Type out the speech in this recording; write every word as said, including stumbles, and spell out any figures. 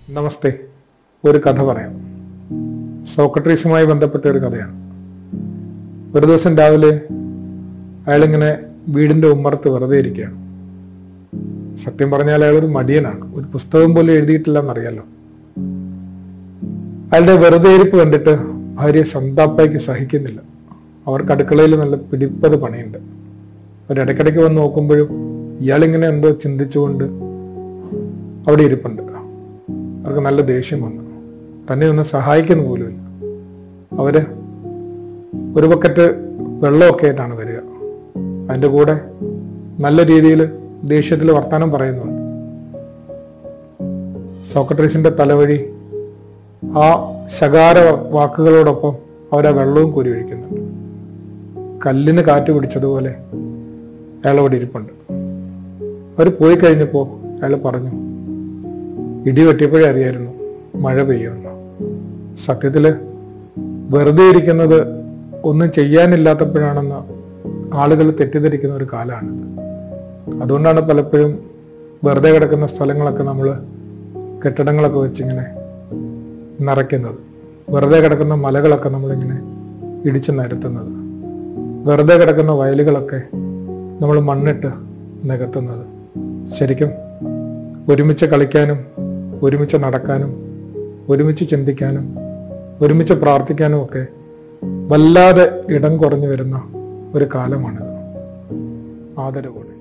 നമസ്തേ. ഒരു കഥ പറയാം. സോക്രട്ടീസുമായി ബന്ധപ്പെട്ട ഒരു കഥയാണ്. ഒരു ദിവസം രാവിലെ അയാളിങ്ങനെ വീടിന്റെ ഉമ്മറത്ത് വെറുതെ ഇരിക്കുകയാണ്. സത്യം പറഞ്ഞാൽ അയാളൊരു മടിയനാണ്. ഒരു പുസ്തകം പോലും എഴുതിയിട്ടില്ലെന്നറിയാലോ. അയാളുടെ വെറുതെ ഇരിപ്പ് കണ്ടിട്ട് ഭാര്യ സന്താപ്പയ്ക്ക് സഹിക്കുന്നില്ല. അവർക്ക് അടുക്കളയിൽ നല്ല പിടിപ്പത് പണിയുണ്ട്. ഒരിടയ്ക്കിടയ്ക്ക് വന്ന് നോക്കുമ്പോഴും ഇയാളിങ്ങനെ എന്തോ ചിന്തിച്ചുകൊണ്ട് അവിടെ ഇരിപ്പുണ്ട്. അവർക്ക് നല്ല ദേഷ്യം വന്നു. തന്നെ ഒന്ന് സഹായിക്കുന്ന പോലുമില്ല. അവര് ഒരു ബക്കറ്റ് വെള്ളമൊക്കെ ആയിട്ടാണ് വരിക. അതിൻ്റെ കൂടെ നല്ല രീതിയിൽ ദേഷ്യത്തിൽ വർത്താനം പറയുന്നുണ്ട്. സോക്രട്ടീസിന്റെ തലവഴി ആ ശകാര വാക്കുകളോടൊപ്പം അവരാ വെള്ളവും കോരി ഒഴിക്കുന്നുണ്ട്. കല്ലിന് കാറ്റ് പിടിച്ചതുപോലെ അയാൾ അവിടെ ഇരിപ്പുണ്ട്. അവർ പോയി കഴിഞ്ഞപ്പോൾ അയാൾ പറഞ്ഞു, ഇടി വെട്ടിയപ്പോഴേ അറിയായിരുന്നു മഴ പെയ്യുമെന്ന്. സത്യത്തില് വെറുതെ ഇരിക്കുന്നത് ഒന്നും ചെയ്യാനില്ലാത്തപ്പോഴാണെന്ന് ആളുകൾ തെറ്റിദ്ധരിക്കുന്ന ഒരു കാലമാണിത്. അതുകൊണ്ടാണ് പലപ്പോഴും വെറുതെ കിടക്കുന്ന സ്ഥലങ്ങളൊക്കെ നമ്മൾ കെട്ടിടങ്ങളൊക്കെ വെച്ചിങ്ങനെ നിറയ്ക്കുന്നത്. വെറുതെ കിടക്കുന്ന മലകളൊക്കെ നമ്മളിങ്ങനെ ഇടിച്ചു നിരത്തുന്നത്. വെറുതെ കിടക്കുന്ന വയലുകളൊക്കെ നമ്മൾ മണ്ണിട്ട് നികത്തുന്നത്. ശരിക്കും ഒരുമിച്ച് കളിക്കാനും ഒരുമിച്ച് നടക്കാനും ഒരുമിച്ച് ചിന്തിക്കാനും ഒരുമിച്ച് പ്രാർത്ഥിക്കാനും ഒക്കെ വല്ലാതെ ഇടം കുറഞ്ഞു വരുന്ന ഒരു കാലമാണിത്. ആദരവോടെ.